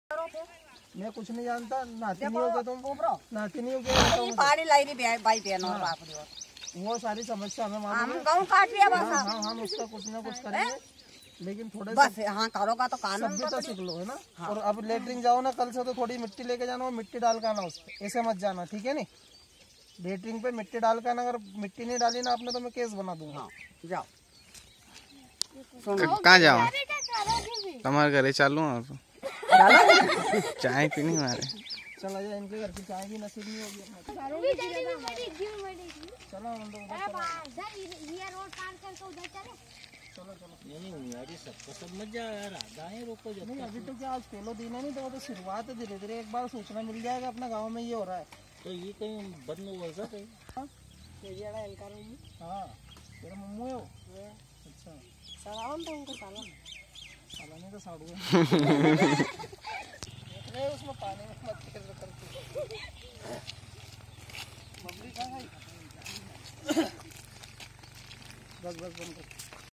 मैं कुछ नहीं जानता, नाती नहीं होगा तुम, नाती नहीं होगा पानी लाई नहीं बाई बहन और बाप रे, वो सारी समस्या हमें मालूम है। हम गाँव काट लिया बस। हाँ हम उसका कुछ ना कुछ करेंगे, लेकिन थोड़े बस हाँ करोगा तो कानून सभ्यता तो सीख लो है ना। हाँ। और अब लेटरिन जाओ ना कल से तो थोड़ी मिट्टी लेके जाना, और मिट्टी डाल के आना उस पे, ऐसे मत जाना, ठीक है नहीं। लेटरिन पे मिट्टी डाल के आना, अगर मिट्टी नहीं डाली ना आपने तो मैं केस बना दूंगा। हाँ, जाओ कहाँ जाओ तुम्हारे घरे चालू चाय पीनी हमारे। चला जाए, इनके घर की चाय की नसीब नहीं होगी। चलो नहीं अभी तो क्या, आज पहले दिन है नहीं, तो वो तो शुरुआत है, धीरे धीरे एक बार सूचना मिल जाएगा अपना गांव में ये हो रहा है तो ये कहीं बंद हुआ था कहीं। हाँ तेरा मम्मू है वो। अच्छा साला नहीं तो साड़ू है। उसमें पानी में मत करके बबली कहाँ गई? बस बंद कर।